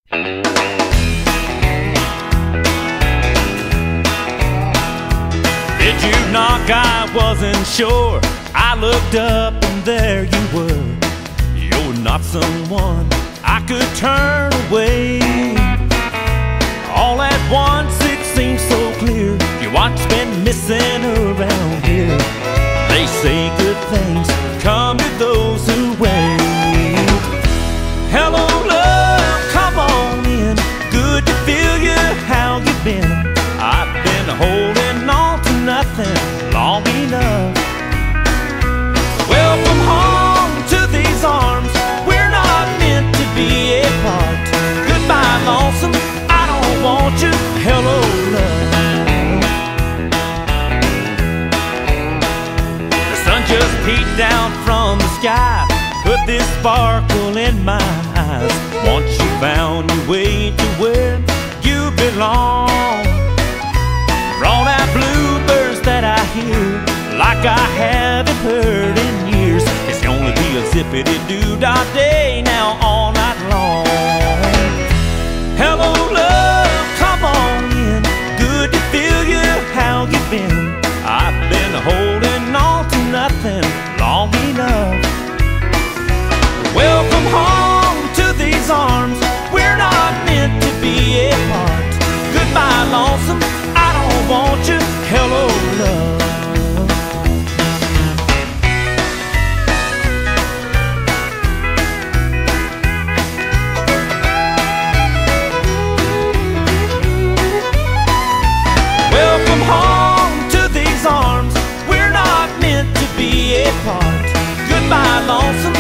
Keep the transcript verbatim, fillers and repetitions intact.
Did you knock? I wasn't sure. I looked up and there you were. You're not someone I could turn away. All at once it seems so clear. Your what's been missing around here. They say good things come to those who wait. Hello love, come on in. Good to feel you, how you been? I've been holding on to nothing long enough. Welcome home to these arms. We're not meant to be apart. Goodbye lonesome, I don't want you. Hello love. The sun just peeked down from the sky, put this sparkle in my eyes. Once you found your way to where you belong, brought out bluebirds that I hear like I haven't heard in years. It's gonna be a zippity-doo-dah day now all night long. Hello love, come on in. Good to feel you, how you been? I've been holding on to nothing long enough. Welcome home to these arms. We're not meant to be apart. Goodbye lonesome, I don't want you. Hello love. Welcome home to these arms. We're not meant to be apart. Goodbye lonesome,